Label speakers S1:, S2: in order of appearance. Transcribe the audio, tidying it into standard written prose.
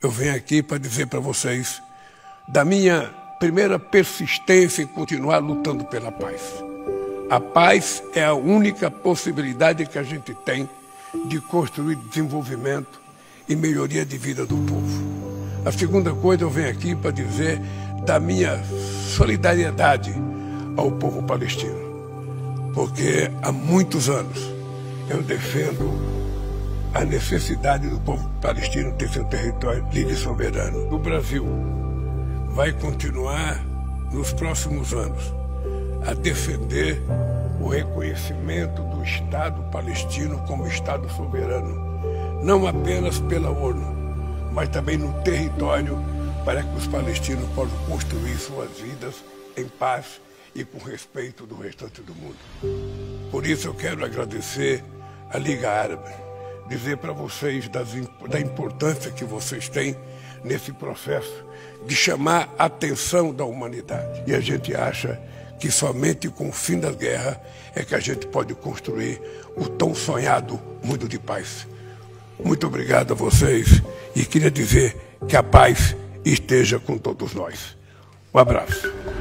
S1: eu venho aqui para dizer para vocês da minha primeira persistência em continuar lutando pela paz. A paz é a única possibilidade que a gente tem de construir desenvolvimento e melhoria de vida do povo. A segunda coisa, eu venho aqui para dizer da minha solidariedade ao povo palestino, porque há muitos anos eu defendo a necessidade do povo palestino ter seu território livre e soberano. O Brasil vai continuar nos próximos anos a defender o reconhecimento do Estado palestino como Estado soberano, não apenas pela ONU, mas também no território, para que os palestinos possam construir suas vidas em paz e com respeito do restante do mundo. Por isso eu quero agradecer à Liga Árabe, dizer para vocês da importância que vocês têm nesse processo de chamar a atenção da humanidade. E a gente acha que somente com o fim da guerra é que a gente pode construir o tão sonhado mundo de paz. Muito obrigado a vocês e queria dizer que a paz esteja com todos nós. Um abraço.